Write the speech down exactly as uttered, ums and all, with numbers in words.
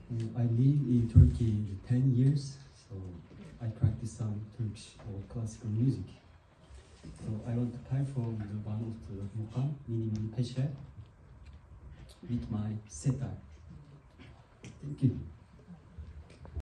Uh, I live in Turkey ten years, so I practice some Turkish or classical music. So I want to perform the one of the mukam, meaning peşe, with my setar. Thank you.